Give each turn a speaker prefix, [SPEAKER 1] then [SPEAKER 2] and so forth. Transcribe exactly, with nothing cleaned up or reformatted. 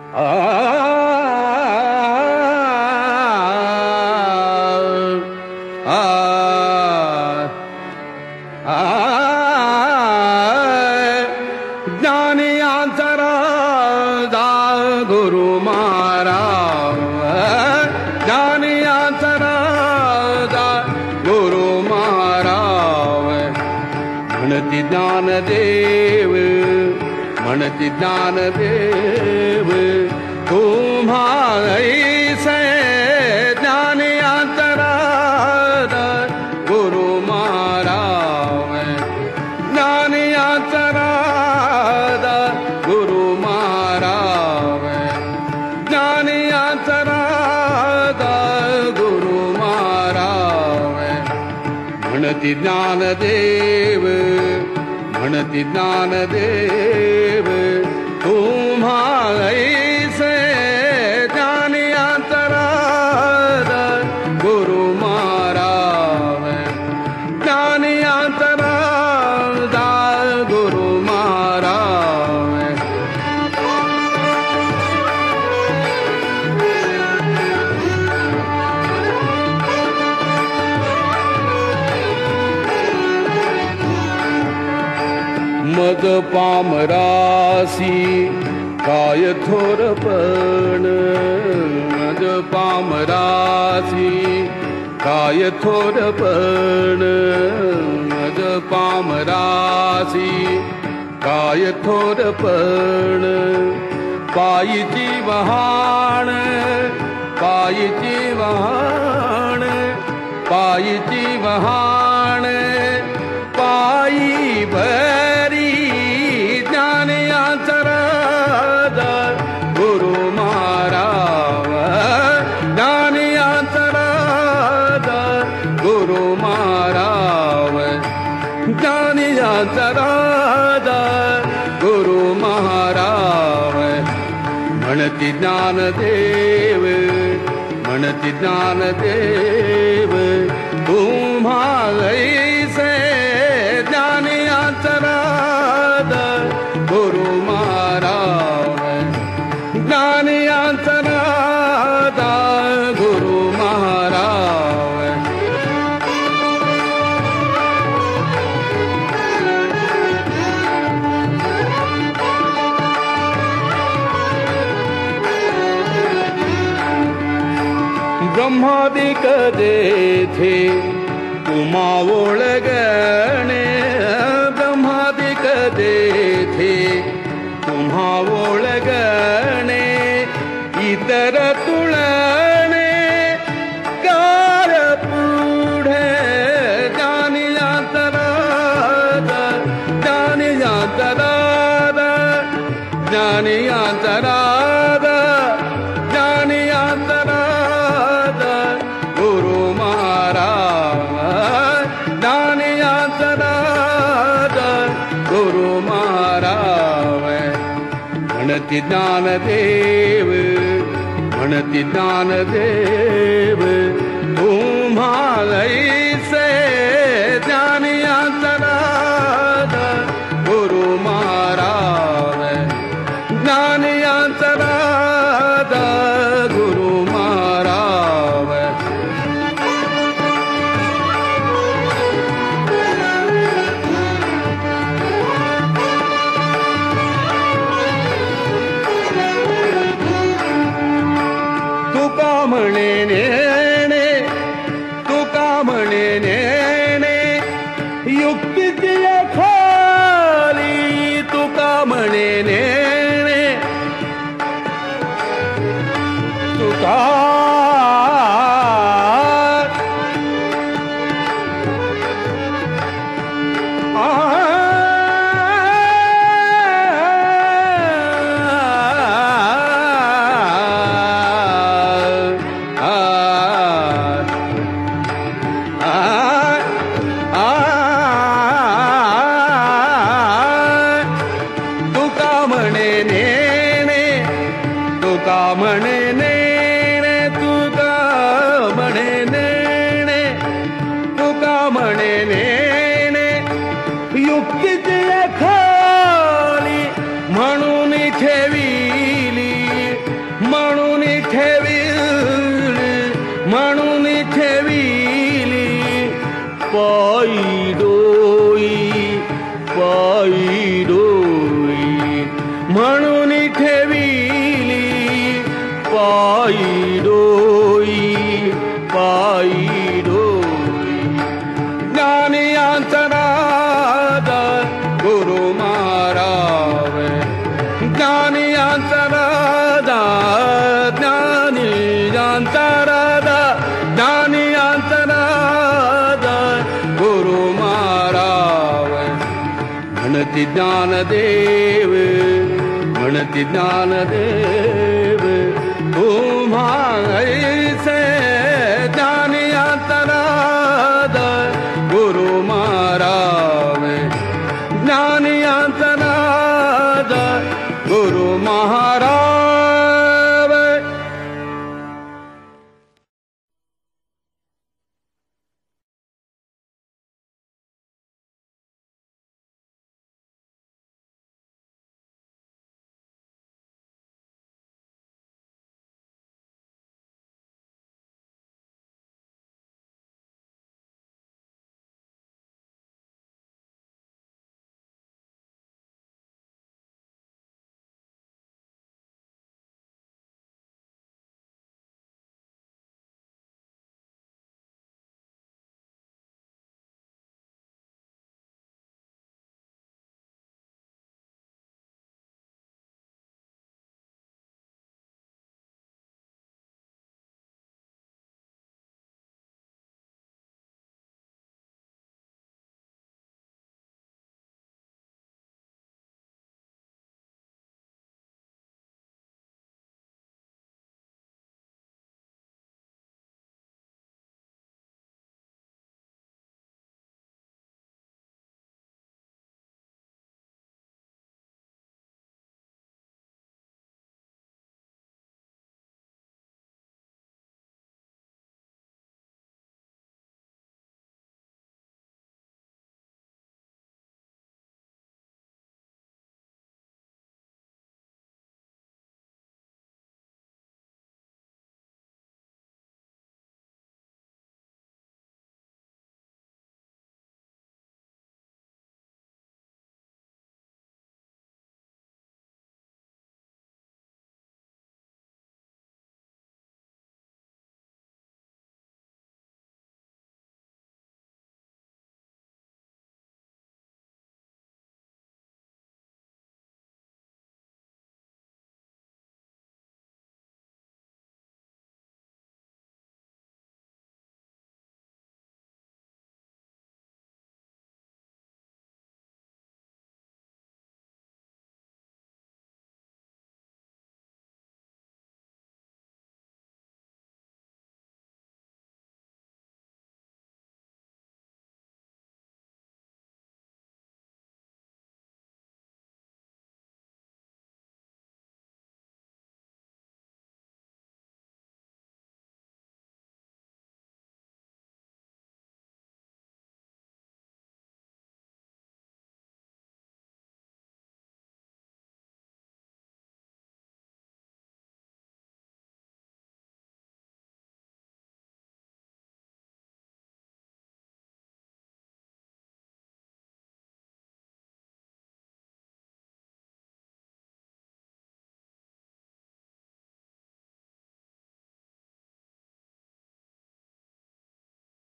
[SPEAKER 1] आ आ आ ज्ञानियांचा राजा गुरु महाराज, ज्ञानियांचा राजा गुरु महाराज. म्हणती ज्ञानदेव, म्हणती ज्ञानदेव, तुम्हा ऐसे ज्ञानियांचा राजा गुरु महाराज, ज्ञानियांचा राजा गुरु महाराज, ज्ञानियांचा राजा गुरु महाराज. म्हणती ज्ञानदेव, म्हणती ज्ञानदेव, तुम्हा ऐसे ज्ञानियांचा राजा गुरु महाराज, ज्ञानियांचा राजा गुरु महाराज. मज पामरासी काय थोरपण, मज पामरासी काय थोरपण, मज पामरासी काय थोरपण. पायीची वहाण, पायीची वहाण, पायीची वहाण, पायी भरी ज्ञानियांचा राजा गुरु महाराज, ज्ञानियांचा राजा गुरु महाराज, ज्ञानियांचा राजा गुरु महाराज. म्हणती ज्ञानदेव, म्हणती ज्ञानदेव, तुम्हा ऐसे ज्ञानियांचा राजा गुरु महाराज, ज्ञानियांचा राजा गुरु महाराज. ब्रह्मादिक देथे तुम्हा ओळगणे, ब्रह्मादिक देथे तुम्हा ओळगणे, इतर तुळणे कार पुढे ज्ञानियांचा राजा, ज्ञानियांचा राजा, ज्ञानियांचा राजा, ज्ञानियांचा राजा गुरु महाराज, ज्ञानियांचा राजा गुरु महाराज. म्हणती ज्ञानदेव, म्हणती ज्ञानदेव, तुम्हा ऐसे ज्ञानियांचा राजा गुरु महाराज, ज्ञानियांचा राजा गुरु महाराज. तुका म्हणे ठेविली पायी डोई पायी डोई म्हणून ठेविली पायी डोई पायी डोई ज्ञानियांचा राजा गुरु मारावे ज्ञानियांचा राजा ज्ञानियांचा राजा ज्ञानियांचा राजा गुरु मारावे म्हणती ज्ञानदेव म्हणती ज्ञानदेव तुम्हा ऐसे